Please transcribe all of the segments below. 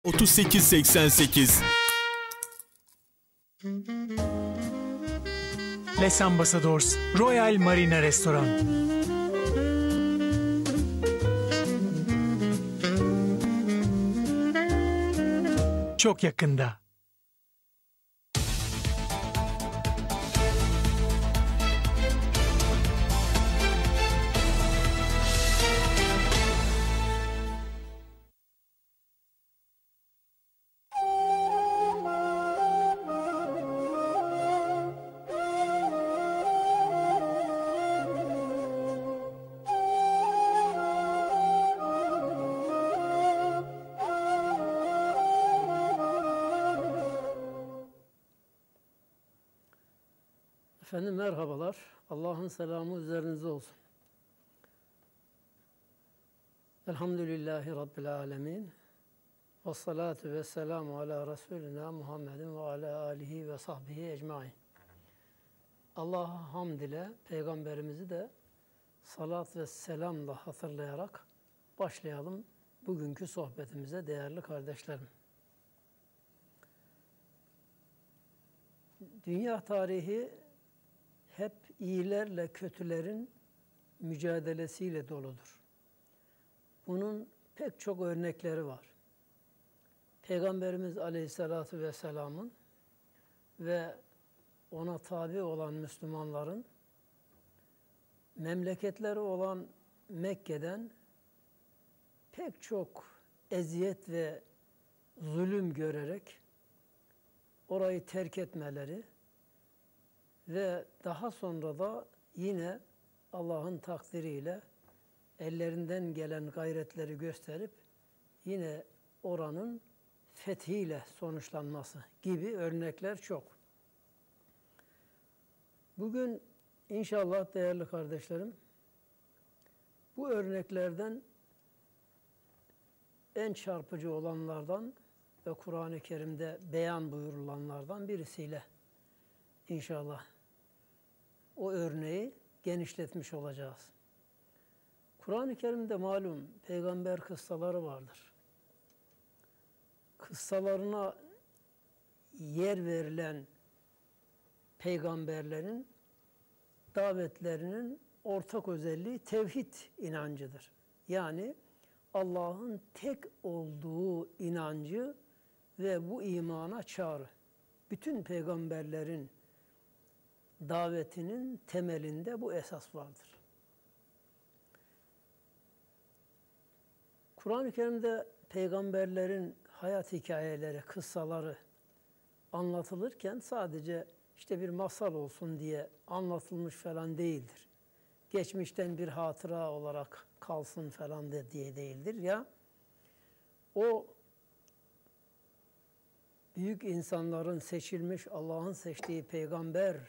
3888. Les Ambassadors Royal Marina Restoran. Çok yakında. Efendim merhabalar. Allah'ın selamı üzerinize olsun. Elhamdülillahi Rabbil alemin. Ve salatu ve selamu ala Resulina Muhammedin ve ala alihi ve sahbihi ecmain. Allah'a hamd ile Peygamberimizi de salat ve selamla hatırlayarak başlayalım bugünkü sohbetimize değerli kardeşlerim. Dünya tarihi hep iyilerle kötülerin mücadelesiyle doludur. Bunun pek çok örnekleri var. Peygamberimiz Aleyhisselatü Vesselam'ın ve ona tabi olan Müslümanların memleketleri olan Mekke'den pek çok eziyet ve zulüm görerek orayı terk etmeleri ve daha sonra da yine Allah'ın takdiriyle ellerinden gelen gayretleri gösterip yine oranın fethiyle sonuçlanması gibi örnekler çok. Bugün inşallah değerli kardeşlerim bu örneklerden en çarpıcı olanlardan ve Kur'an-ı Kerim'de beyan buyurulanlardan birisiyle inşallah o örneği genişletmiş olacağız. Kur'an-ı Kerim'de malum peygamber kıssaları vardır. Kıssalarına yer verilen peygamberlerin davetlerinin ortak özelliği tevhid inancıdır. Yani Allah'ın tek olduğu inancı ve bu imana çağrı. Bütün peygamberlerin davetinin temelinde bu esas vardır. Kur'an-ı Kerim'de peygamberlerin hayat hikayeleri, kıssaları anlatılırken sadece işte bir masal olsun diye anlatılmış falan değildir. Geçmişten bir hatıra olarak kalsın falan diye değildir. Ya o büyük insanların seçilmiş, Allah'ın seçtiği peygamber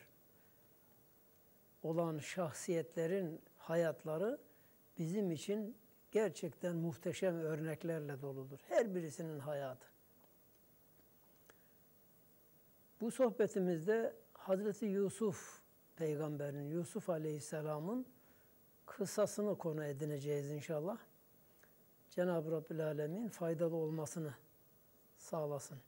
olan şahsiyetlerin hayatları bizim için gerçekten muhteşem örneklerle doludur. Her birisinin hayatı. Bu sohbetimizde Hazreti Yusuf peygamberin, Yusuf Aleyhisselam'ın kıssasını konu edineceğiz inşallah. Cenab-ı Rabbül Alemin faydalı olmasını sağlasın.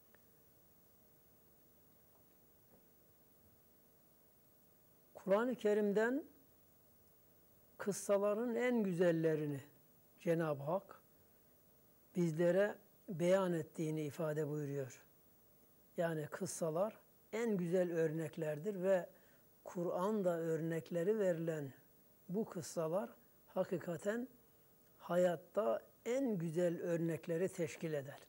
Kur'an-ı Kerim'den kıssaların en güzellerini Cenab-ı Hak bizlere beyan ettiğini ifade buyuruyor. Yani kıssalar en güzel örneklerdir ve Kur'an'da örnekleri verilen bu kıssalar hakikaten hayatta en güzel örnekleri teşkil eder.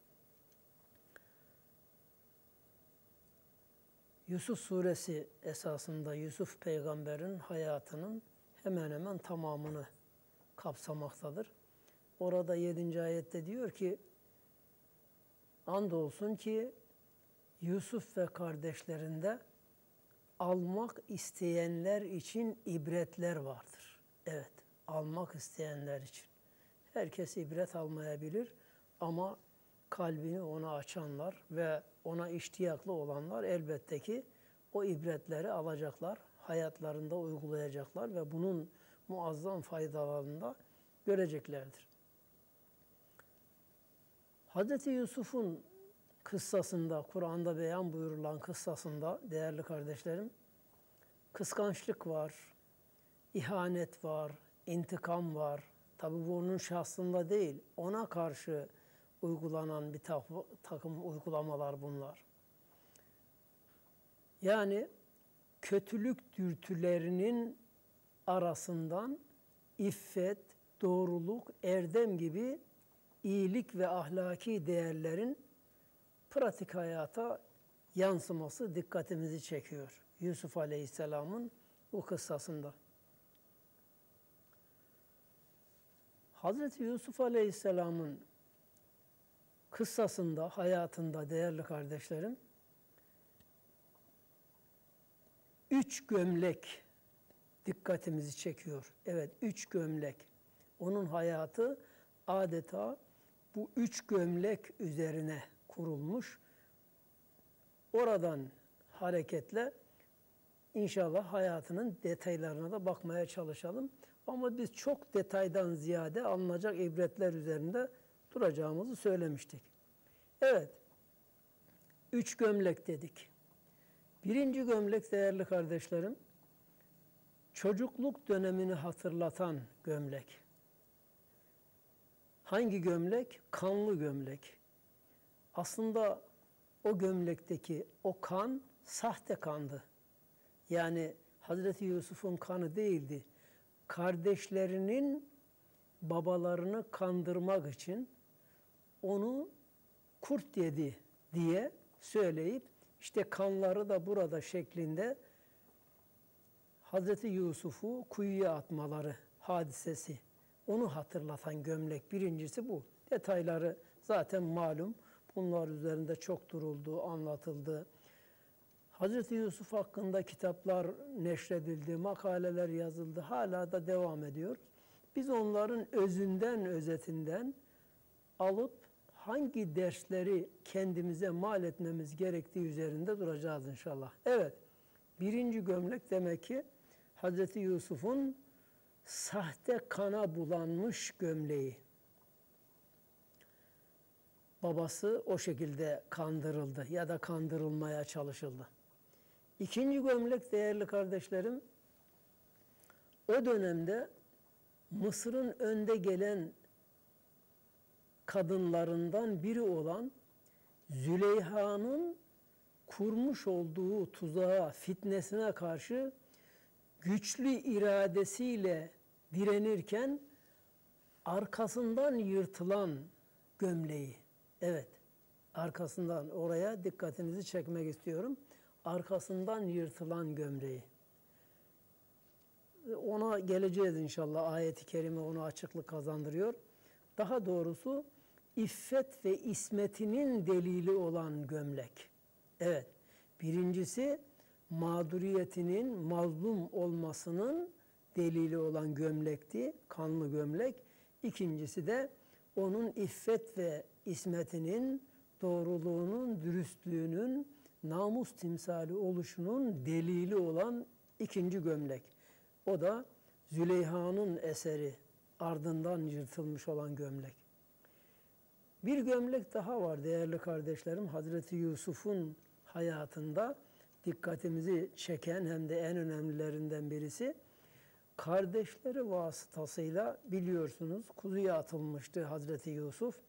Yusuf suresi esasında Yusuf peygamberin hayatının hemen hemen tamamını kapsamaktadır. Orada 7. ayette diyor ki, andolsun ki Yusuf ve kardeşlerinde almak isteyenler için ibretler vardır. Evet, almak isteyenler için. Herkes ibret almayabilir ama kalbini ona açanlar ve ona iştiyaklı olanlar elbette ki o ibretleri alacaklar, hayatlarında uygulayacaklar ve bunun muazzam faydalarını da göreceklerdir. Hazreti Yusuf'un kıssasında, Kur'an'da beyan buyurulan kıssasında değerli kardeşlerim, kıskançlık var, ihanet var, intikam var. Tabi bu onun şahsında değil, ona karşı uygulanan bir takım uygulamalar bunlar. Yani kötülük dürtülerinin arasından iffet, doğruluk, erdem gibi iyilik ve ahlaki değerlerin pratik hayata yansıması dikkatimizi çekiyor. Yusuf Aleyhisselam'ın bu kıssasında. Hazreti Yusuf Aleyhisselam'ın kıssasında, hayatında değerli kardeşlerim, 3 gömlek dikkatimizi çekiyor. Evet, 3 gömlek. Onun hayatı adeta bu 3 gömlek üzerine kurulmuş. Oradan hareketle inşallah hayatının detaylarına da bakmaya çalışalım. Ama biz çok detaydan ziyade alınacak ibretler üzerinde duracağımızı söylemiştik. Evet, 3 gömlek dedik. Birinci gömlek değerli kardeşlerim, çocukluk dönemini hatırlatan gömlek. Hangi gömlek? Kanlı gömlek. Aslında o gömlekteki o kan sahte kandı. Yani Hazreti Yusuf'un kanı değildi. Kardeşlerinin babalarını kandırmak için onu kurt yedi diye söyleyip işte kanları da burada şeklinde Hazreti Yusuf'u kuyuya atmaları hadisesi. Onu hatırlatan gömlek birincisi bu. Detayları zaten malum. Bunlar üzerinde çok duruldu, anlatıldı. Hazreti Yusuf hakkında kitaplar neşredildi, makaleler yazıldı. Hala da devam ediyor. Biz onların özünden, özetinden alıp hangi dersleri kendimize mal etmemiz gerektiği üzerinde duracağız inşallah. Evet, birinci gömlek demek ki Hazreti Yusuf'un sahte kana bulanmış gömleği. Babası o şekilde kandırıldı ya da kandırılmaya çalışıldı. İkinci gömlek değerli kardeşlerim, o dönemde Mısır'ın önde gelen kadınlarından biri olan Züleyha'nın kurmuş olduğu tuzağa, fitnesine karşı güçlü iradesiyle direnirken arkasından yırtılan gömleği. Evet, arkasından, oraya dikkatinizi çekmek istiyorum. Arkasından yırtılan gömleği. Ona geleceğiz inşallah. Ayet-i kerime onu açıklık kazandırıyor. Daha doğrusu iffet ve ismetinin delili olan gömlek. Evet, birincisi mağduriyetinin, mazlum olmasının delili olan gömlekti, kanlı gömlek. İkincisi de onun iffet ve ismetinin, doğruluğunun, dürüstlüğünün, namus timsali oluşunun delili olan ikinci gömlek. O da Züleyha'nın eseri, ardından yırtılmış olan gömlek. Bir gömlek daha var değerli kardeşlerim. Hazreti Yusuf'un hayatında dikkatimizi çeken hem de en önemlilerinden birisi, kardeşleri vasıtasıyla biliyorsunuz kuyuya atılmıştı Hazreti Yusuf.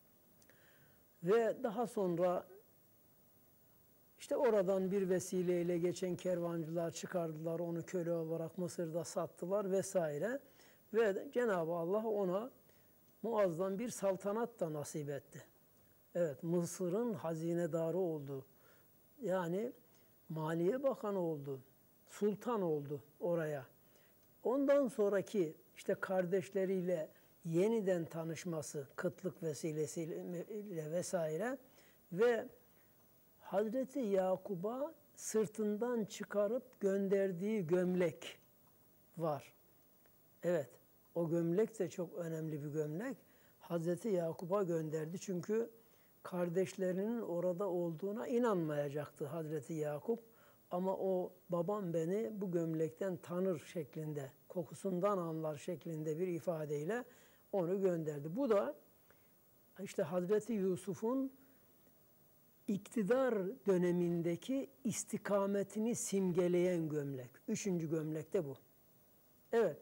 Ve daha sonra işte oradan bir vesileyle geçen kervancılar çıkardılar, onu köle olarak Mısır'da sattılar vesaire. Ve Cenab-ı Allah ona muazzam bir saltanat da nasip etti. Evet, Mısır'ın hazinedarı oldu. Yani Maliye Bakanı oldu, sultan oldu oraya. Ondan sonraki işte kardeşleriyle yeniden tanışması, kıtlık vesilesiyle vesaire ve Hazreti Yakub'a sırtından çıkarıp gönderdiği gömlek var. Evet, o gömlek de çok önemli bir gömlek. Hazreti Yakub'a gönderdi çünkü kardeşlerinin orada olduğuna inanmayacaktı Hazreti Yakup. Ama o babam beni bu gömlekten tanır şeklinde, kokusundan anlar şeklinde bir ifadeyle onu gönderdi. Bu da işte Hazreti Yusuf'un iktidar dönemindeki istikametini simgeleyen gömlek. 3. gömlek de bu. Evet.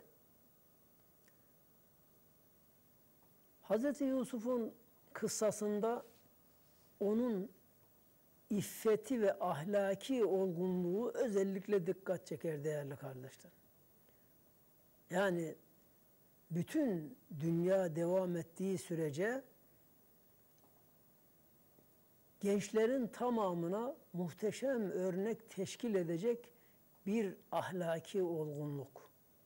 Hazreti Yusuf'un kıssasında onun iffeti ve ahlaki olgunluğu özellikle dikkat çeker değerli kardeşler. Yani bütün dünya devam ettiği sürece gençlerin tamamına muhteşem örnek teşkil edecek bir ahlaki olgunluk.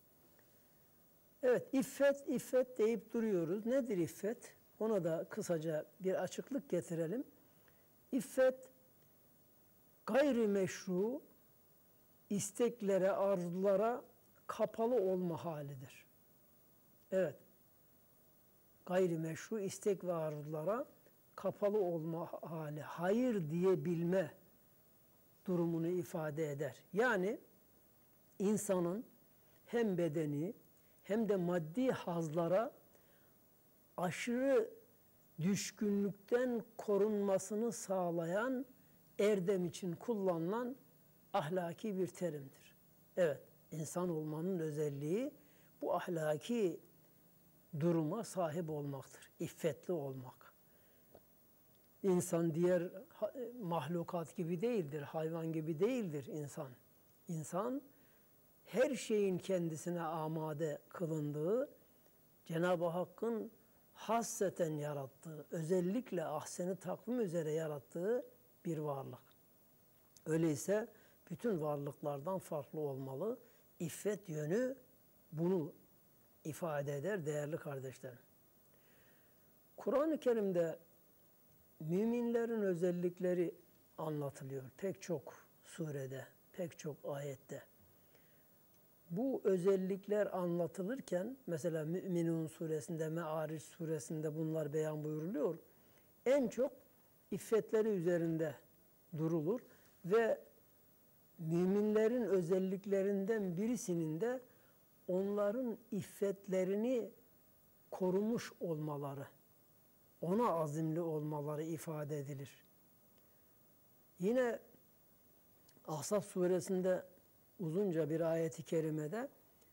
Evet, iffet, iffet deyip duruyoruz. Nedir iffet? Ona da kısaca bir açıklık getirelim. İffet, gayrimeşru isteklere, arzulara kapalı olma halidir. Evet, gayrimeşru istek ve arzulara kapalı olma hali, hayır diyebilme durumunu ifade eder. Yani insanın hem bedeni hem de maddi hazlara aşırı düşkünlükten korunmasını sağlayan erdem için kullanılan ahlaki bir terimdir. Evet, insan olmanın özelliği bu ahlaki duruma sahip olmaktır. İffetli olmak. İnsan diğer mahlukat gibi değildir, hayvan gibi değildir insan. İnsan her şeyin kendisine amade kılındığı, Cenab-ı Hakk'ın hasseten yarattığı, özellikle ahsen-i takvim üzere yarattığı bir varlık. Öyleyse bütün varlıklardan farklı olmalı. İffet yönü bunu ifade eder değerli kardeşlerim. Kur'an-ı Kerim'de müminlerin özellikleri anlatılıyor pek çok surede, pek çok ayette. Bu özellikler anlatılırken mesela Mü'minun suresinde, Me'ariç suresinde bunlar beyan buyuruluyor. En çok iffetleri üzerinde durulur ve müminlerin özelliklerinden birisinin de onların iffetlerini korumuş olmaları, ona azimli olmaları ifade edilir. Yine Ahzab suresinde uzunca bir ayet-i kerimede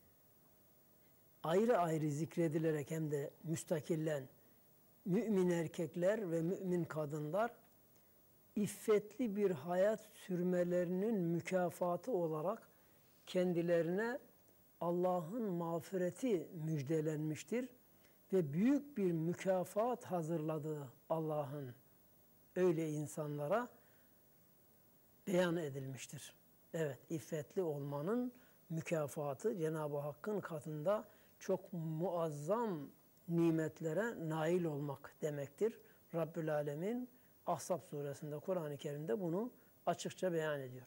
ayrı ayrı zikredilerek hem de müstakillen mümin erkekler ve mümin kadınlar iffetli bir hayat sürmelerinin mükafatı olarak kendilerine Allah'ın mağfireti müjdelenmiştir ve büyük bir mükafat hazırladığı Allah'ın öyle insanlara beyan edilmiştir. Evet, iffetli olmanın mükafatı Cenab-ı Hakk'ın katında çok muazzam nimetlere nail olmak demektir. Rabbül Alemin Ahzab suresinde, Kur'an-ı Kerim'de bunu açıkça beyan ediyor.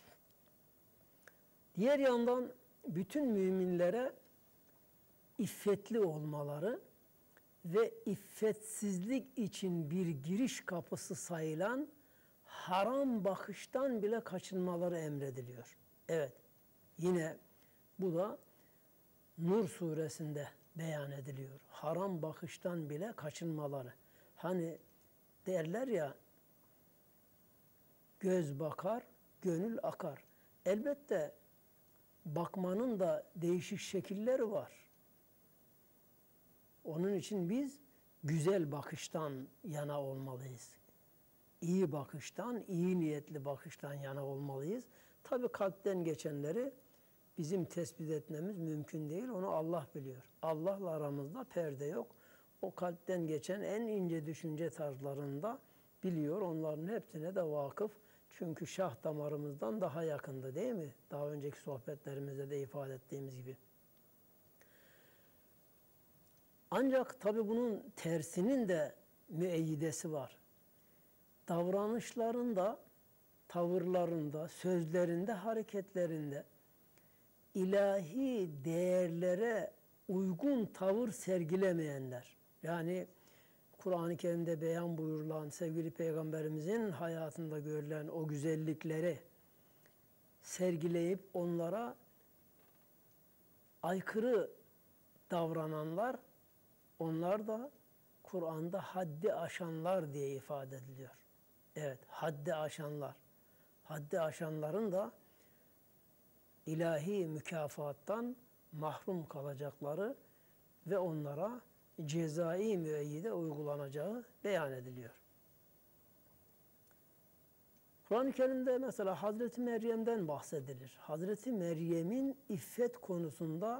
Diğer yandan bütün müminlere iffetli olmaları ve iffetsizlik için bir giriş kapısı sayılan haram bakıştan bile kaçınmaları emrediliyor. Evet, yine bu da Nur suresinde beyan ediliyor. Haram bakıştan bile kaçınmaları. Hani derler ya, göz bakar, gönül akar. Elbette bakmanın da değişik şekilleri var. Onun için biz güzel bakıştan yana olmalıyız. İyi bakıştan, iyi niyetli bakıştan yana olmalıyız. Tabii kalpten geçenleri bizim tespit etmemiz mümkün değil. Onu Allah biliyor. Allah'la aramızda perde yok. O kalpten geçen en ince düşünce tarzlarında biliyor. Onların hepsine de vakıf. Çünkü şah damarımızdan daha yakında değil mi? Daha önceki sohbetlerimizde de ifade ettiğimiz gibi. Ancak tabii bunun tersinin de müeyyidesi var. Davranışlarında, tavırlarında, sözlerinde, hareketlerinde ilahi değerlere uygun tavır sergilemeyenler, yani Kur'an-ı Kerim'de beyan buyurulan sevgili Peygamberimizin hayatında görülen o güzellikleri sergileyip onlara aykırı davrananlar, onlar da Kur'an'da haddi aşanlar diye ifade ediliyor. Evet, haddi aşanlar. Haddi aşanların da ilahi mükafattan mahrum kalacakları ve onlara cezai müeyyide uygulanacağı beyan ediliyor. Kur'an-ı Kerim'de mesela Hazreti Meryem'den bahsedilir. Hazreti Meryem'in iffet konusunda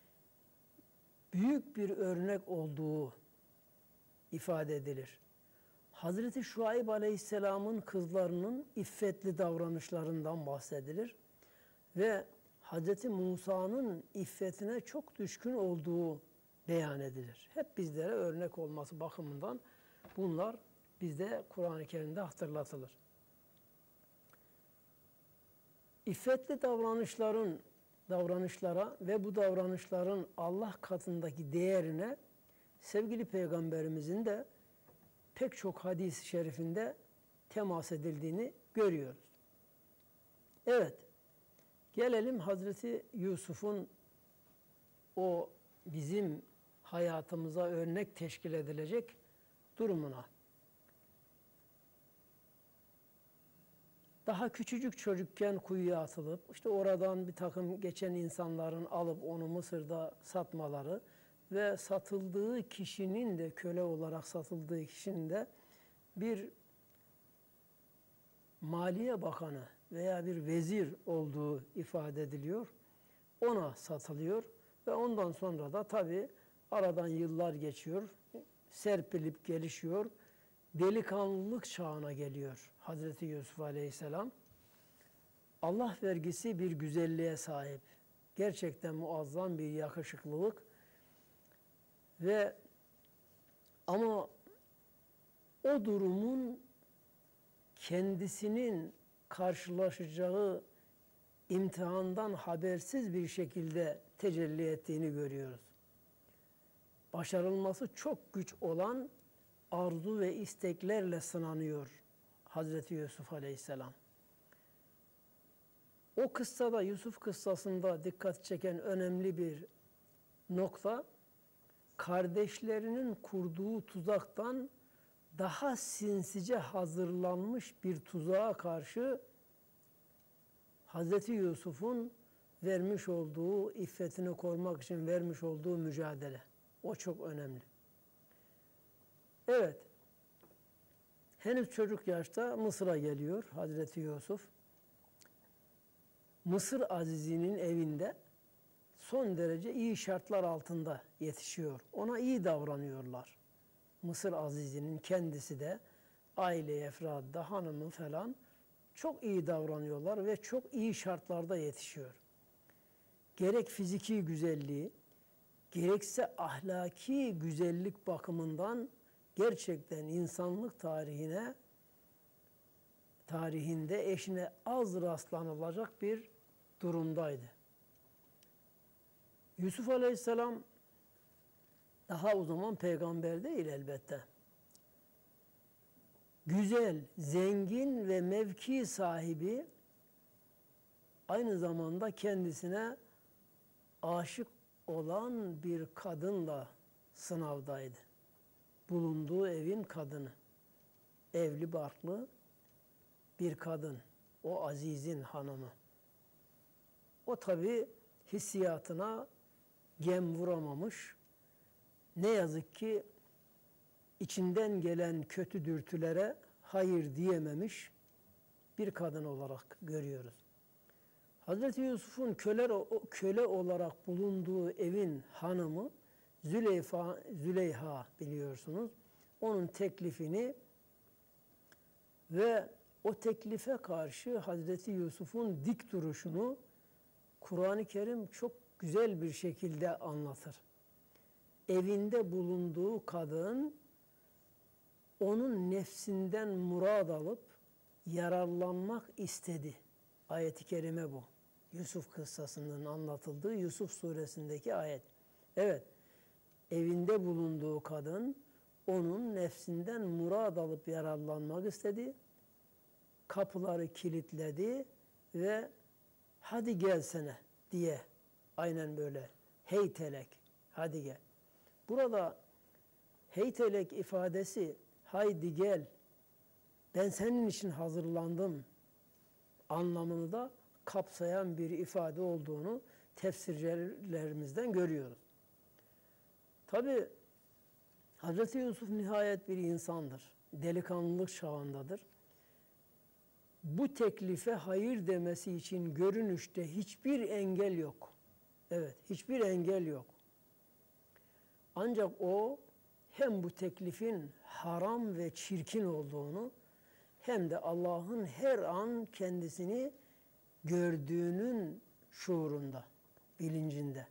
büyük bir örnek olduğu ifade edilir. Hazreti Şuayb Aleyhisselam'ın kızlarının iffetli davranışlarından bahsedilir. Ve Hazreti Musa'nın iffetine çok düşkün olduğu beyan edilir. Hep bizlere örnek olması bakımından bunlar bizde Kur'an-ı Kerim'de hatırlatılır. İffetli davranışlara ve bu davranışların Allah katındaki değerine sevgili Peygamberimizin de pek çok hadis-i şerifinde temas edildiğini görüyoruz. Evet, gelelim Hazreti Yusuf'un o bizim hayatımıza örnek teşkil edilecek durumuna. Daha küçücük çocukken kuyuya atılıp, işte oradan bir takım geçen insanların alıp onu Mısır'da satmaları ve satıldığı kişinin de, köle olarak satıldığı kişinin de bir Maliye Bakanı veya bir vezir olduğu ifade ediliyor. Ona satılıyor ve ondan sonra da tabii aradan yıllar geçiyor, serpilip gelişiyor, delikanlılık çağına geliyor Hazreti Yusuf Aleyhisselam. Allah vergisi bir güzelliğe sahip, gerçekten muazzam bir yakışıklılık ve ama o durumun kendisinin karşılaşacağı imtihandan habersiz bir şekilde tecelli ettiğini görüyoruz. Başarılması çok güç olan arzu ve isteklerle sınanıyor Hazreti Yusuf Aleyhisselam. O kıssada, Yusuf kıssasında dikkat çeken önemli bir nokta, kardeşlerinin kurduğu tuzaktan daha sinsice hazırlanmış bir tuzağa karşı Hazreti Yusuf'un vermiş olduğu, iffetini korumak için vermiş olduğu mücadele. O çok önemli. Evet, henüz çocuk yaşta Mısır'a geliyor Hazreti Yusuf. Mısır Azizi'nin evinde son derece iyi şartlar altında yetişiyor. Ona iyi davranıyorlar. Mısır Azizi'nin kendisi de aile efradı da hanımı falan çok iyi davranıyorlar ve çok iyi şartlarda yetişiyor. Gerek fiziki güzelliği, gerekse ahlaki güzellik bakımından gerçekten insanlık tarihinde eşine az rastlanılacak bir durumdaydı. Yusuf Aleyhisselam daha o zaman peygamber değil elbette. Güzel, zengin ve mevki sahibi, aynı zamanda kendisine aşık olan bir kadınla sınavdaydı. Bulunduğu evin kadını. Evli barklı bir kadın. O Aziz'in hanımı. O tabi hissiyatına gem vuramamış. Ne yazık ki içinden gelen kötü dürtülere hayır diyememiş bir kadın olarak görüyoruz. Hazreti Yusuf'un köle olarak bulunduğu evin hanımı Züleyha biliyorsunuz. Onun teklifini ve o teklife karşı Hazreti Yusuf'un dik duruşunu Kur'an-ı Kerim çok güzel bir şekilde anlatır. Evinde bulunduğu kadın onun nefsinden murad alıp yararlanmak istedi. Ayet-i kerime bu. Yusuf kıssasının anlatıldığı Yusuf suresindeki ayet. Evet, evinde bulunduğu kadın onun nefsinden murad alıp yararlanmak istedi. Kapıları kilitledi ve hadi gelsene diye, aynen böyle heytelek, hadi gel. Burada heytelek ifadesi haydi gel ben senin için hazırlandım anlamını da kapsayan bir ifade olduğunu tefsircilerimizden görüyoruz. Tabi Hz. Yusuf nihayet bir insandır. Delikanlılık çağındadır. Bu teklife hayır demesi için görünüşte hiçbir engel yok. Evet, hiçbir engel yok. Ancak o hem bu teklifin haram ve çirkin olduğunu hem de Allah'ın her an kendisini gördüğünün şuurunda, bilincinde.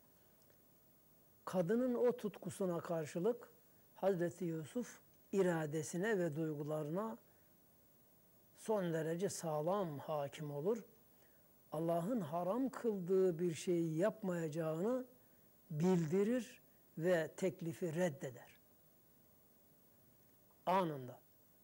Kadının o tutkusuna karşılık Hazreti Yusuf iradesine ve duygularına son derece sağlam hakim olur. Allah'ın haram kıldığı bir şeyi yapmayacağını bildirir ve teklifi reddeder. Anında.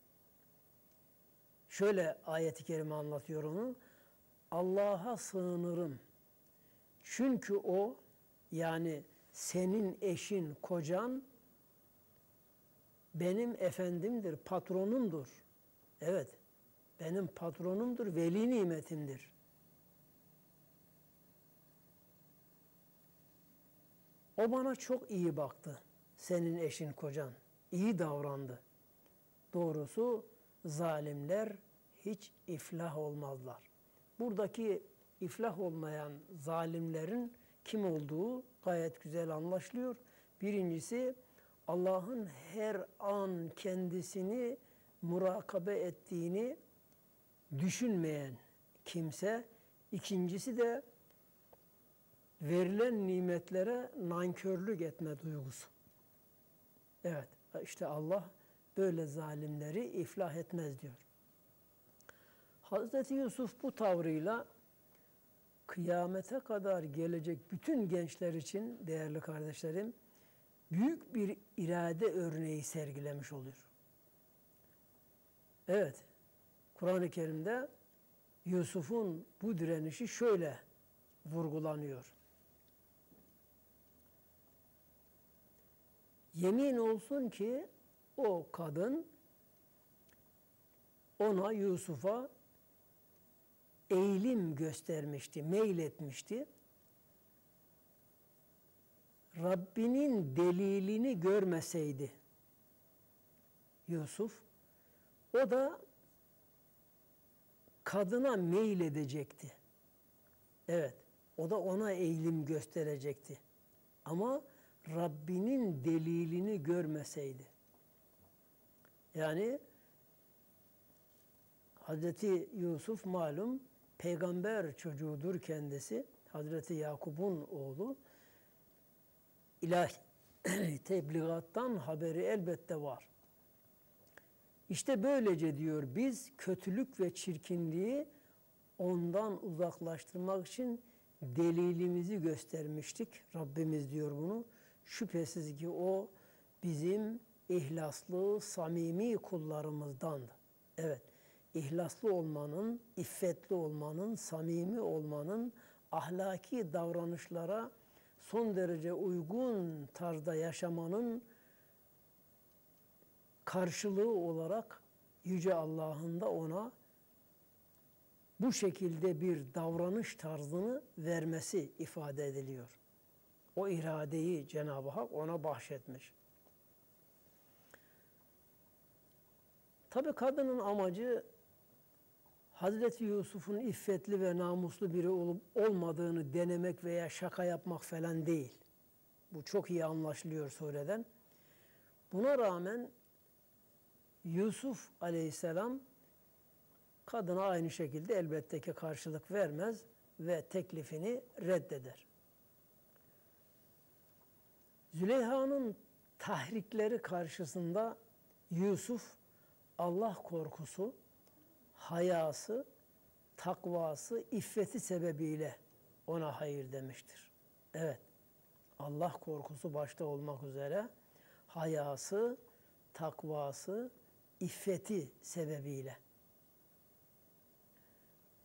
Şöyle ayet-i kerime anlatıyor onu. Allah'a sığınırım. Çünkü o, yani senin eşin, kocan benim efendimdir, patronumdur. Evet, benim patronumdur, veli nimetimdir. O bana çok iyi baktı, senin eşin, kocan. İyi davrandı. Doğrusu zalimler hiç iflah olmazlar. Buradaki iflah olmayan zalimlerin kim olduğu gayet güzel anlaşılıyor. Birincisi, Allah'ın her an kendisini murakabe ettiğini düşünmeyen kimse. İkincisi de verilen nimetlere nankörlük etme duygusu. Evet, işte Allah böyle zalimleri iflah etmez diyor. Hazreti Yusuf bu tavrıyla kıyamete kadar gelecek bütün gençler için değerli kardeşlerim büyük bir irade örneği sergilemiş oluyor. Evet, Kur'an-ı Kerim'de Yusuf'un bu direnişi şöyle vurgulanıyor. Yemin olsun ki o kadın ona, Yusuf'a eğilim göstermişti, meyletmişti. Rabbinin delilini görmeseydi Yusuf, o da kadına meyledecekti. Evet, o da ona eğilim gösterecekti. Ama Rabbinin delilini görmeseydi. Yani Hazreti Yusuf malum peygamber çocuğudur kendisi. Hazreti Yakup'un oğlu. İlahi tebliğattan haberi elbette var. İşte böylece diyor biz kötülük ve çirkinliği ondan uzaklaştırmak için delilimizi göstermiştik. Rabbimiz diyor bunu. Şüphesiz ki o bizim ihlaslı, samimi kullarımızdandı. Evet, ihlaslı olmanın, iffetli olmanın, samimi olmanın, ahlaki davranışlara son derece uygun tarzda yaşamanın karşılığı olarak Yüce Allah'ın da ona bu şekilde bir davranış tarzını vermesi ifade ediliyor. O iradeyi Cenab-ı Hak ona bahşetmiş. Tabii kadının amacı Hazreti Yusuf'un iffetli ve namuslu biri olup olmadığını denemek veya şaka yapmak falan değil. Bu çok iyi anlaşılıyor sureden. Buna rağmen Yusuf aleyhisselam kadına aynı şekilde elbette ki karşılık vermez ve teklifini reddeder. Züleyha'nın tahrikleri karşısında Yusuf Allah korkusu, hayası, takvası, iffeti sebebiyle ona hayır demiştir. Evet, Allah korkusu başta olmak üzere hayası, takvası, iffeti sebebiyle.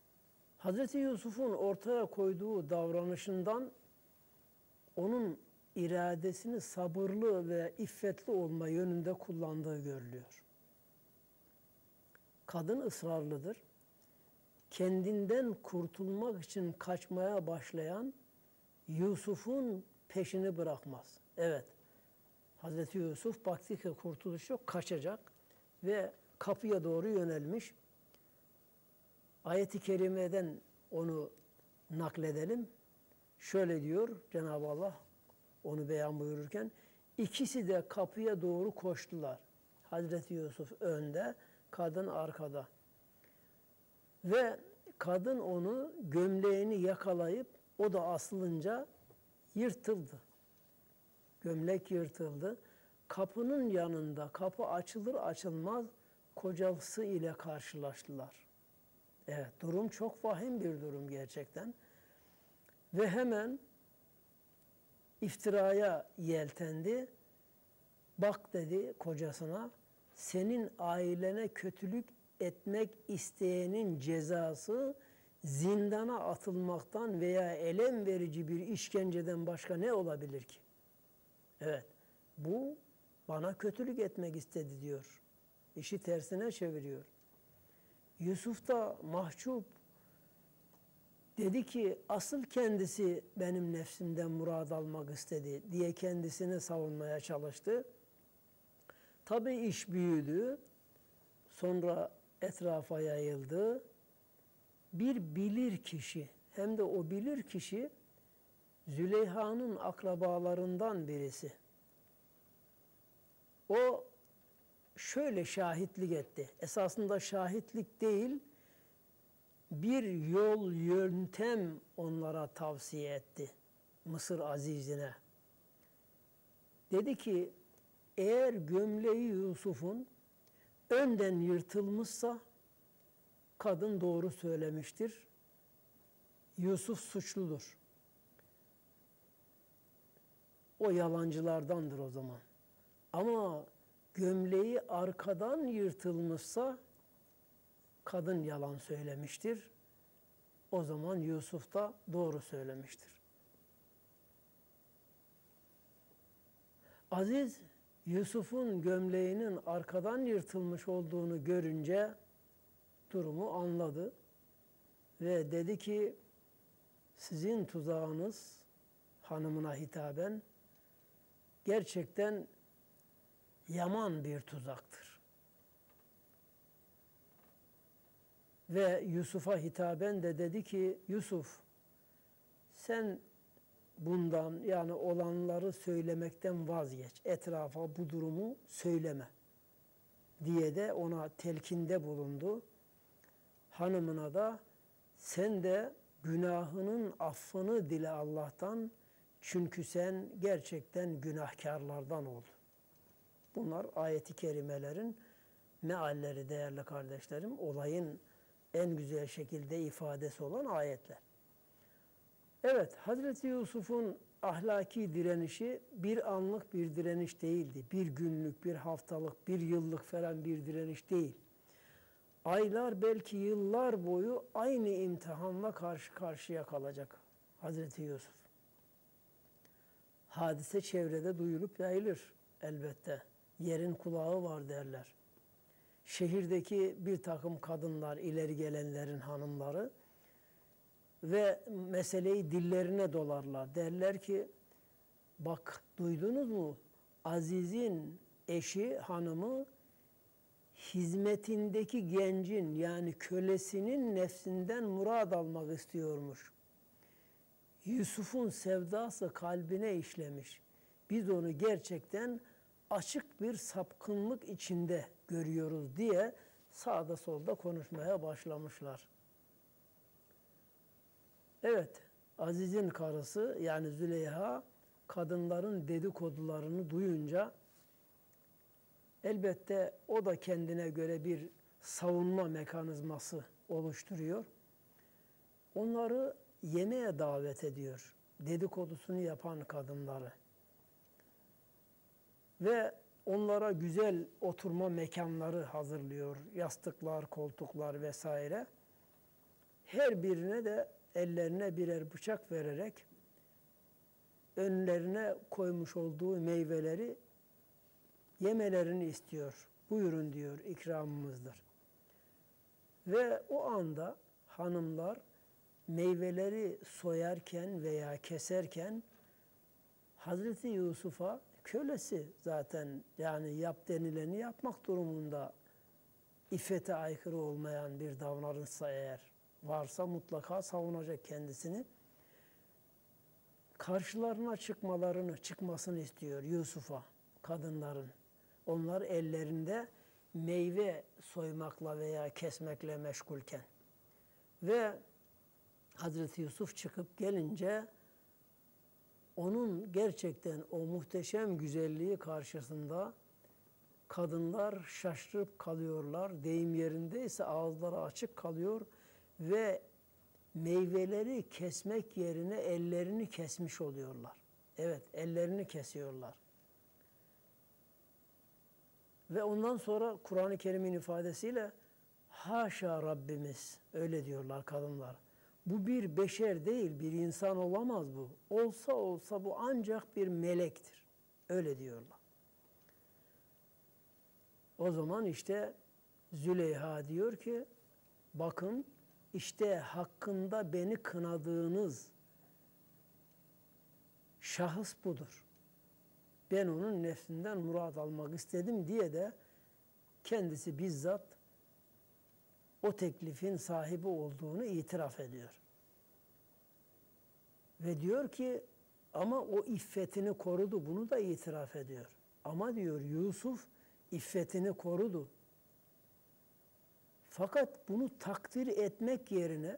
Hazreti Yusuf'un ortaya koyduğu davranışından onun iradesini sabırlı ve iffetli olma yönünde kullandığı görülüyor. Kadın ısrarlıdır. Kendinden kurtulmak için kaçmaya başlayan Yusuf'un peşini bırakmaz. Evet, Hazreti Yusuf baktı ki kurtuluş yok, kaçacak ve kapıya doğru yönelmiş. Ayet-i kerimeden onu nakledelim. Şöyle diyor Cenab-ı Allah onu beyan buyururken, ikisi de kapıya doğru koştular. Hazreti Yusuf önde, kadın arkada. Ve kadın onu gömleğini yakalayıp o da asılınca yırtıldı. Gömlek yırtıldı. Kapının yanında kapı açılır açılmaz kocası ile karşılaştılar. Evet, durum çok vahim bir durum gerçekten. Ve hemen iftiraya yeltendi. Bak dedi kocasına, senin ailene kötülük etmek isteyenin cezası zindana atılmaktan veya elem verici bir işkenceden başka ne olabilir ki? Evet, bu bana kötülük etmek istedi diyor. İşi tersine çeviriyor. Yusuf da mahcup. Dedi ki asıl kendisi benim nefsimden murad almak istedi diye kendisini savunmaya çalıştı. Tabii iş büyüdü. Sonra etrafa yayıldı. Bir bilir kişi, hem de o bilir kişi Züleyha'nın akrabalarından birisi. O şöyle şahitlik etti. Esasında şahitlik değil, bir yol, yöntem onlara tavsiye etti Mısır Aziz'ine. Dedi ki, eğer gömleği Yusuf'un önden yırtılmışsa kadın doğru söylemiştir. Yusuf suçludur. O yalancılardandır o zaman. Ama gömleği arkadan yırtılmışsa kadın yalan söylemiştir. O zaman Yusuf da doğru söylemiştir. Aziz, Yusuf'un gömleğinin arkadan yırtılmış olduğunu görünce durumu anladı ve dedi ki, sizin tuzağınız, hanımına hitaben, gerçekten yaman bir tuzaktır. Ve Yusuf'a hitaben de dedi ki, Yusuf, sen bundan, yani olanları söylemekten vazgeç. Etrafa bu durumu söyleme diye de ona telkinde bulundu. Hanımına da sen de günahının affını dile Allah'tan, çünkü sen gerçekten günahkarlardan ol. Bunlar ayet-i kerimelerin mealleri değerli kardeşlerim. Olayın en güzel şekilde ifadesi olan ayetler. Evet, Hazreti Yusuf'un ahlaki direnişi bir anlık bir direniş değildi. Bir günlük, bir haftalık, bir yıllık falan bir direniş değil. Aylar, belki yıllar boyu aynı imtihanla karşı karşıya kalacak Hazreti Yusuf. Hadise çevrede duyulup yayılır elbette. Yerin kulağı var derler. Şehirdeki bir takım kadınlar, ileri gelenlerin hanımları ve meseleyi dillerine dolarlar. Derler ki, bak duydunuz mu? Aziz'in eşi, hanımı, hizmetindeki gencin, yani kölesinin nefsinden murad almak istiyormuş. Yusuf'un sevdası kalbine işlemiş. Biz onu gerçekten açık bir sapkınlık içinde görüyoruz diye sağda solda konuşmaya başlamışlar. Evet, Aziz'in karısı yani Züleyha kadınların dedikodularını duyunca elbette o da kendine göre bir savunma mekanizması oluşturuyor. Onları yemeğe davet ediyor. Dedikodusunu yapan kadınları. Ve onlara güzel oturma mekanları hazırlıyor. Yastıklar, koltuklar vesaire. Her birine de ellerine birer bıçak vererek önlerine koymuş olduğu meyveleri yemelerini istiyor. Buyurun diyor, ikramımızdır. Ve o anda hanımlar meyveleri soyarken veya keserken Hazreti Yusuf'a, kölesi zaten, yani yap denileni yapmak durumunda, iffete aykırı olmayan bir davranışsa eğer varsa mutlaka savunacak kendisini. Karşılarına çıkmasını istiyor Yusuf'a kadınların. Onlar ellerinde meyve soymakla veya kesmekle meşgulken. Ve Hazreti Yusuf çıkıp gelince onun gerçekten o muhteşem güzelliği karşısında kadınlar şaşırıp kalıyorlar. Deyim yerindeyse ağızları açık kalıyor ve meyveleri kesmek yerine ellerini kesmiş oluyorlar. Evet, ellerini kesiyorlar. Ve ondan sonra Kur'an-ı Kerim'in ifadesiyle haşa Rabbimiz, öyle diyorlar kadınlar. Bu bir beşer değil, bir insan olamaz bu. Olsa bu ancak bir melektir. Öyle diyorlar. O zaman işte Züleyha diyor ki, bakın işte hakkında beni kınadığınız şahıs budur. Ben onun nefsinden murat almak istedim diye de kendisi bizzat o teklifin sahibi olduğunu itiraf ediyor. Ve diyor ki ama o iffetini korudu, bunu da itiraf ediyor. Ama diyor Yusuf iffetini korudu. Fakat bunu takdir etmek yerine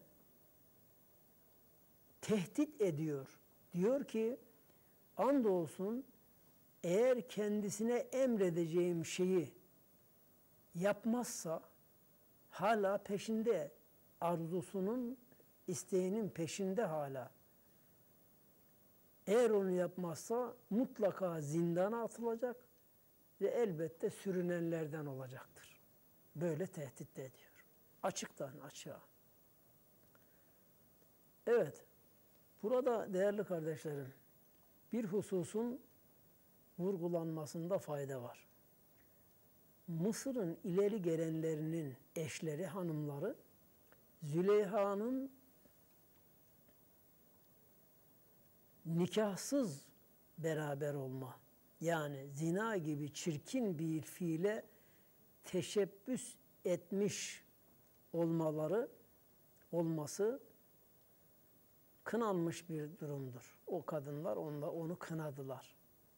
tehdit ediyor. Diyor ki andolsun eğer kendisine emredeceğim şeyi yapmazsa, hala peşinde, arzusunun, isteğinin peşinde hala. Eğer onu yapmazsa mutlaka zindana atılacak ve elbette sürünenlerden olacaktır. Böyle tehdit ediyor. Açıktan açığa. Evet, burada değerli kardeşlerim, bir hususun vurgulanmasında fayda var. Mısır'ın ileri gelenlerinin eşleri, hanımları, Züleyha'nın nikahsız beraber olma, yani zina gibi çirkin bir fiile teşebbüs etmiş olması kınanmış bir durumdur. O kadınlar onu kınadılar.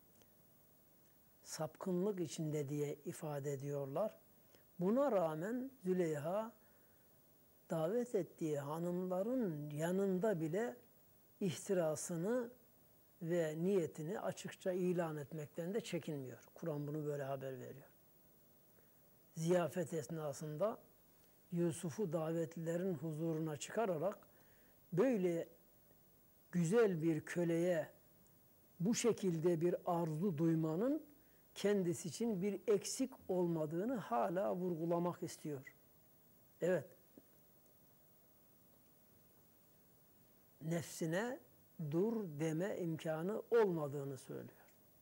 Sapkınlık içinde diye ifade ediyorlar. Buna rağmen Züleyha davet ettiği hanımların yanında bile ihtirasını ve niyetini açıkça ilan etmekten de çekinmiyor. Kur'an bunu böyle haber veriyor. Ziyafet esnasında Yusuf'u davetlilerin huzuruna çıkararak böyle güzel bir köleye bu şekilde bir arzu duymanın kendisi için bir eksik olmadığını hala vurgulamak istiyor. Evet. Nefsine dur deme imkanı olmadığını söylüyor.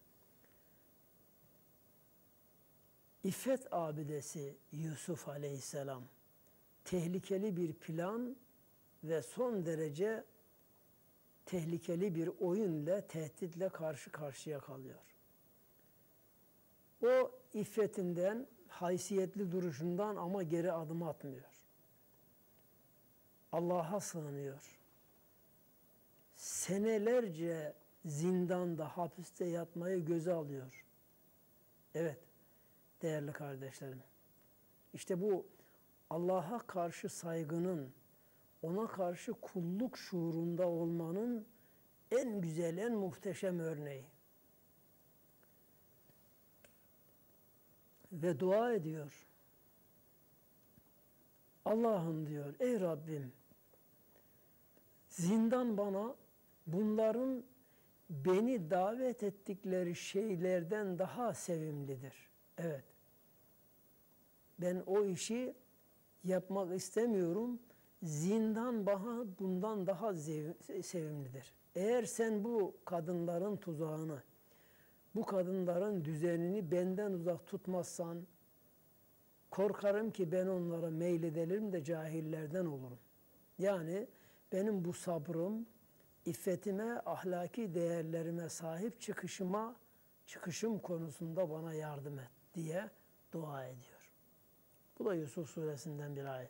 İffet abidesi Yusuf Aleyhisselam tehlikeli bir plan ve son derece tehlikeli bir oyunla, tehditle karşı karşıya kalıyor. O iffetinden, haysiyetli duruşundan ama geri adım atmıyor. Allah'a sığınıyor. Senelerce zindanda, hapiste yatmayı göze alıyor. Evet, değerli kardeşlerim. İşte bu Allah'a karşı saygının, ona karşı kulluk şuurunda olmanın en güzel, en muhteşem örneği. Ve dua ediyor. Allah'ım diyor, ey Rabbim, zindan bana bunların beni davet ettikleri şeylerden daha sevimlidir. Evet. Ben o işi yapmak istemiyorum. zindan bundan daha sevimlidir. Eğer sen bu kadınların tuzağını, bu kadınların düzenini benden uzak tutmazsan, korkarım ki ben onlara meylederim de cahillerden olurum. Yani benim bu sabrım, iffetime, ahlaki değerlerime sahip çıkışım konusunda bana yardım et diye dua ediyor. Bu da Yusuf suresinden bir ayet.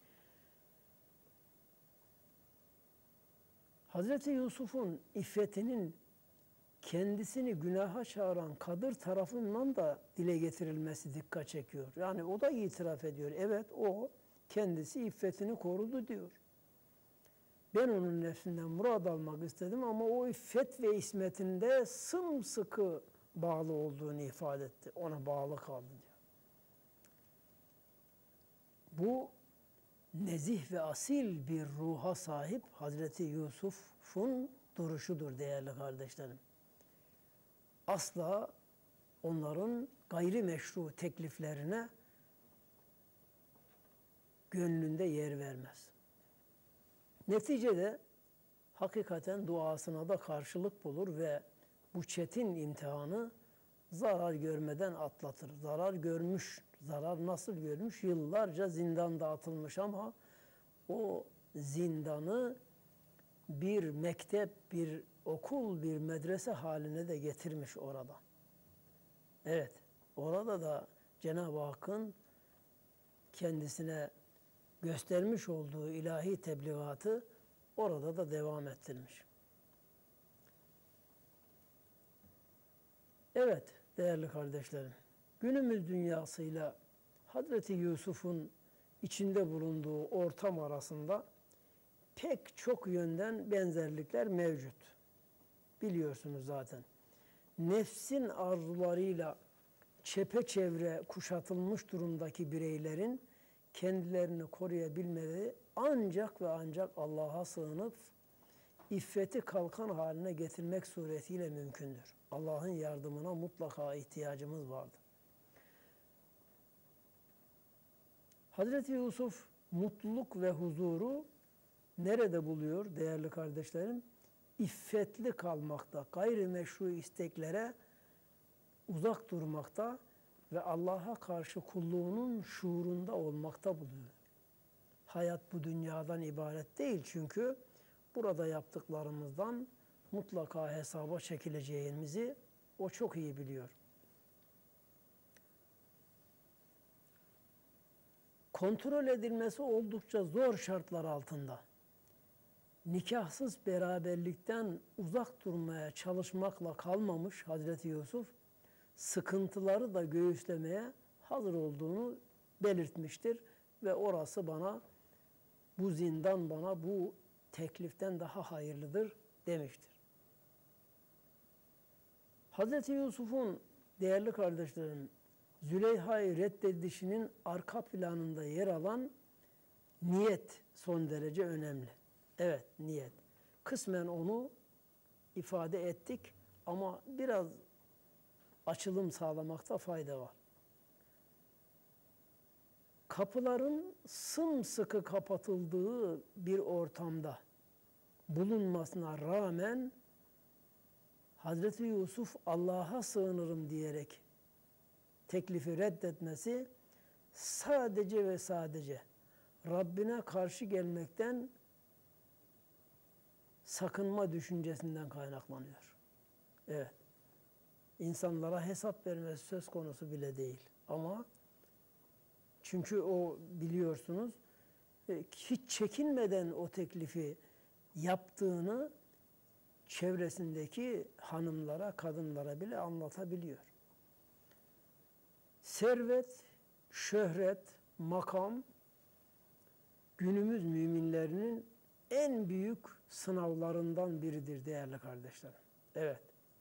Hazreti Yusuf'un iffetinin kendisini günaha çağıran Kadir tarafından da dile getirilmesi dikkat çekiyor. Yani o da itiraf ediyor. Evet, o kendisi iffetini korudu diyor. Ben onun nefsinden murad almak istedim ama o iffet ve ismetinde sımsıkı bağlı olduğunu ifade etti. Ona bağlı kaldı diyor. Bu nezih ve asil bir ruha sahip Hazreti Yusuf'un duruşudur değerli kardeşlerim. Asla onların gayrimeşru tekliflerine gönlünde yer vermez. Neticede hakikaten duasına da karşılık bulur ve bu çetin imtihanı zarar görmeden atlatır. Zarar nasıl görmüş? Yıllarca zindanda atılmış ama o zindanı bir mektep, bir okul, bir medrese haline de getirmiş orada. Evet, orada da Cenab-ı Hakk'ın kendisine göstermiş olduğu ilahi tebliğatı orada da devam ettirmiş. Evet değerli kardeşlerim, günümüz dünyasıyla Hazreti Yusuf'un içinde bulunduğu ortam arasında pek çok yönden benzerlikler mevcut. Biliyorsunuz zaten. Nefsin arzularıyla çepeçevre kuşatılmış durumdaki bireylerin kendilerini koruyabilmeleri ancak ve ancak Allah'a sığınıp iffeti kalkan haline getirmek suretiyle mümkündür. Allah'ın yardımına mutlaka ihtiyacımız vardır. Hazreti Yusuf mutluluk ve huzuru nerede buluyor değerli kardeşlerim? İffetli kalmakta, gayrimeşru isteklere uzak durmakta ve Allah'a karşı kulluğunun şuurunda olmakta buluyor. Hayat bu dünyadan ibaret değil çünkü burada yaptıklarımızdan mutlaka hesaba çekileceğimizi o çok iyi biliyor. Kontrol edilmesi oldukça zor şartlar altında nikahsız beraberlikten uzak durmaya çalışmakla kalmamış Hazreti Yusuf, sıkıntıları da göğüslemeye hazır olduğunu belirtmiştir ve orası bu zindan bana bu tekliften daha hayırlıdır demiştir. Hazreti Yusuf'un değerli kardeşlerim, Züleyha'yı reddedişinin arka planında yer alan niyet son derece önemli. Evet, niyet. Kısmen onu ifade ettik ama biraz açılım sağlamakta fayda var. Kapıların sımsıkı kapatıldığı bir ortamda bulunmasına rağmen Hazreti Yusuf Allah'a sığınırım diyerek teklifi reddetmesi sadece ve sadece Rabbine karşı gelmekten sakınma düşüncesinden kaynaklanıyor. Evet. İnsanlara hesap vermesi söz konusu bile değil. Ama çünkü o biliyorsunuz hiç çekinmeden o teklifi yaptığını çevresindeki hanımlara, kadınlara bile anlatabiliyor. Servet, şöhret, makam günümüz müminlerinin en büyük sınavlarından biridir değerli kardeşlerim. Evet.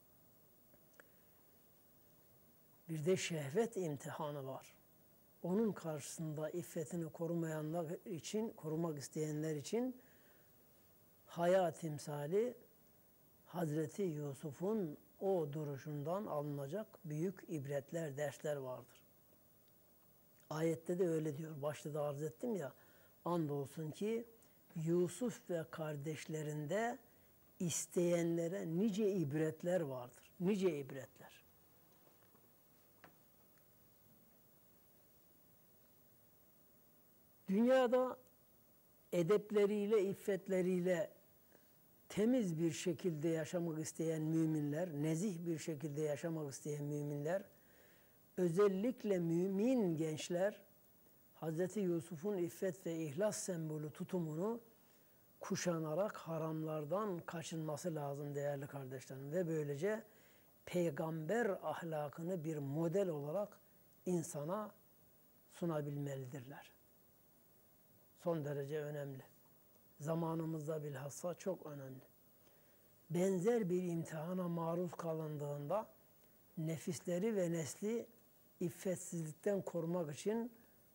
Bir de şehvet imtihanı var. Onun karşısında iffetini korumak isteyenler için hayat timsali Hazreti Yusuf'un o duruşundan alınacak büyük ibretler, dersler vardır. Ayette de öyle diyor. Başta da arz ettim ya, andolsun ki Yusuf ve kardeşlerinde isteyenlere nice ibretler vardır. Nice ibretler. Dünyada edepleriyle, iffetleriyle temiz bir şekilde yaşamak isteyen müminler, nezih bir şekilde yaşamak isteyen müminler, özellikle mümin gençler, Hz. Yusuf'un iffet ve ihlas sembolü tutumunu kuşanarak haramlardan kaçınması lazım değerli kardeşlerim. Ve böylece peygamber ahlakını bir model olarak insana sunabilmelidirler. Son derece önemli. Zamanımızda bilhassa çok önemli. Benzer bir imtihana maruz kalındığında nefisleri ve nesli iffetsizlikten korumak için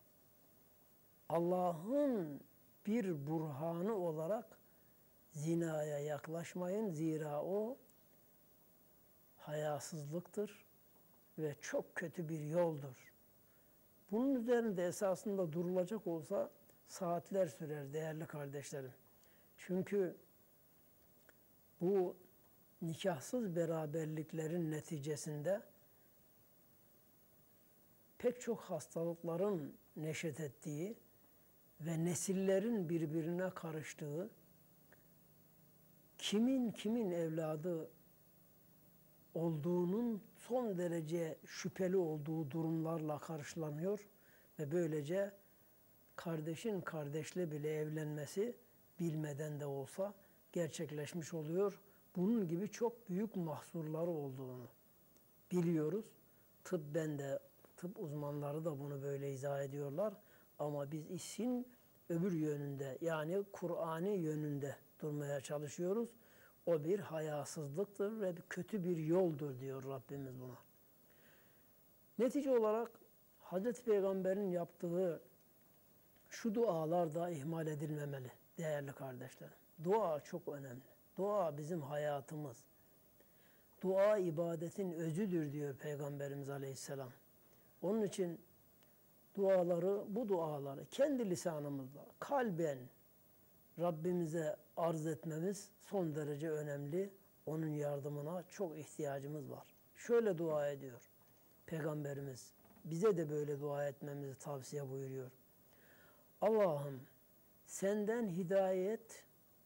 Allah'ın bir burhanı olarak zinaya yaklaşmayın. Zira o hayasızlıktır ve çok kötü bir yoldur. Bunun üzerinde esasında durulacak olsa saatler sürer değerli kardeşlerim. Çünkü bu nikahsız beraberliklerin neticesinde pek çok hastalıkların neşet ettiği ve nesillerin birbirine karıştığı, kimin evladı olduğunun son derece şüpheli olduğu durumlarla karşılanıyor ve böylece kardeşin kardeşle bile evlenmesi bilmeden de olsa gerçekleşmiş oluyor. Bunun gibi çok büyük mahsurları olduğunu biliyoruz. Tıp uzmanları da bunu böyle izah ediyorlar. Ama biz işin öbür yönünde yani Kur'an'ı yönünde durmaya çalışıyoruz. O bir hayasızlıktır ve kötü bir yoldur diyor Rabbimiz buna. Netice olarak Hazreti Peygamber'in yaptığı şu dualar da ihmal edilmemeli değerli kardeşlerim. Dua çok önemli. Dua bizim hayatımız. Dua ibadetin özüdür diyor Peygamberimiz Aleyhisselam. Onun için bu duaları kendi lisanımızla, kalben Rabbimize arz etmemiz son derece önemli. Onun yardımına çok ihtiyacımız var. Şöyle dua ediyor Peygamberimiz. Bize de böyle dua etmemizi tavsiye buyuruyor. Allah'ım senden hidayet,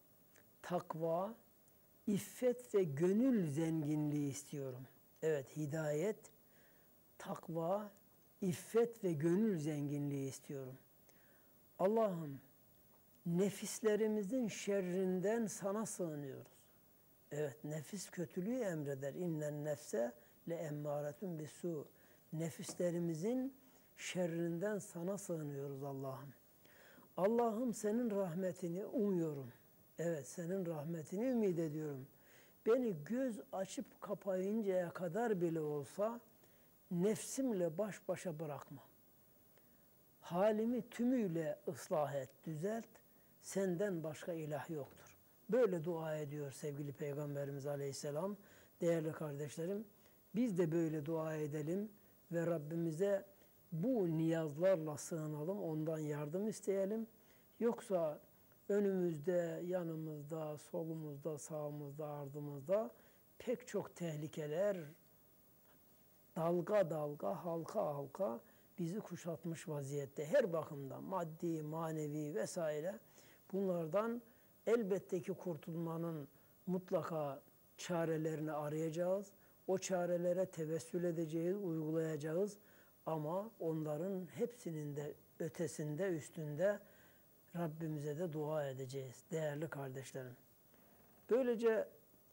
takva, iffet ve gönül zenginliği istiyorum. Evet, hidayet, takva, iffet ve gönül zenginliği istiyorum. Allah'ım nefislerimizin şerrinden sana sığınıyoruz. Evet, nefis kötülüğü emreder. İnnen nefse le emmâretun bisû. Nefislerimizin şerrinden sana sığınıyoruz Allah'ım. Allah'ım senin rahmetini umuyorum. Evet, senin rahmetini ümit ediyorum. Beni göz açıp kapayıncaya kadar bile olsa nefsimle baş başa bırakma. Halimi tümüyle ıslah et, düzelt. Senden başka ilah yoktur. Böyle dua ediyor sevgili Peygamberimiz Aleyhisselam. Değerli kardeşlerim, biz de böyle dua edelim ve Rabbimize bu niyazlarla sığınalım, ondan yardım isteyelim. Yoksa önümüzde, yanımızda, solumuzda, sağımızda, ardımızda pek çok tehlikeler dalga dalga, halka halka bizi kuşatmış vaziyette. Her bakımdan maddi, manevi vesaire bunlardan elbette ki kurtulmanın mutlaka çarelerini arayacağız. O çarelere tevessül edeceğiz, uygulayacağız. Ama onların hepsinin de ötesinde, üstünde Rabbimize de dua edeceğiz değerli kardeşlerim. Böylece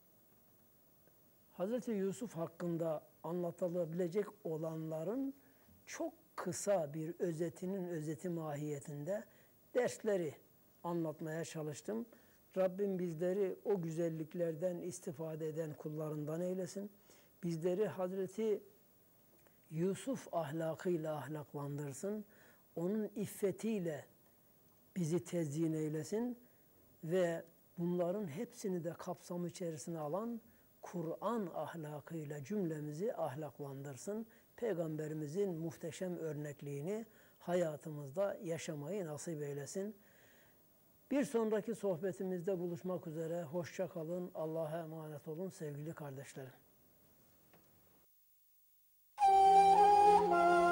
Hz. Yusuf hakkında anlatılabilecek olanların çok kısa bir özetinin özeti mahiyetinde dersleri anlatmaya çalıştım. Rabbim bizleri o güzelliklerden istifade eden kullarından eylesin. Bizleri Hazreti Yusuf ahlakıyla ahlaklandırsın. Onun iffetiyle bizi tezyin eylesin ve bunların hepsini de kapsam içerisine alan Kur'an ahlakıyla cümlemizi ahlaklandırsın. Peygamberimizin muhteşem örnekliğini hayatımızda yaşamayı nasip eylesin. Bir sonraki sohbetimizde buluşmak üzere. Hoşça kalın. Allah'a emanet olun sevgili kardeşlerim.